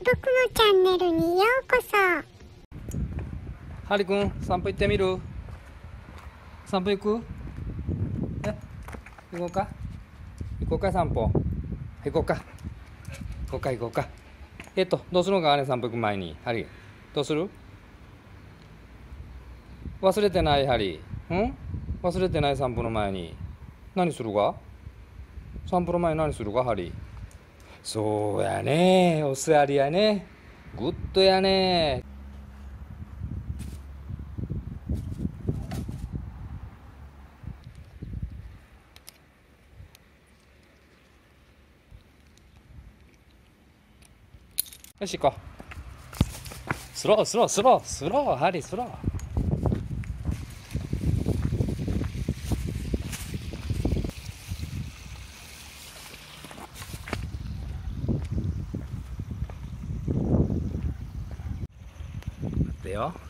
僕のチャンネルにようこそ。 ハリ君、散歩行ってみる？散歩行く？行こうか？行こうか、散歩。行こうか。行こうか、行こうか。どうするのかね、散歩行く前に。ハリ、どうする？忘れてない、ハリ。忘れてない、散歩の前に。何するか？散歩の前に何するか、ハリ。そうやね。お座りやね。グッドやね。よし、行こう。スロー、スロー、スロー、スロー、ハリ、スロー。待ってよ。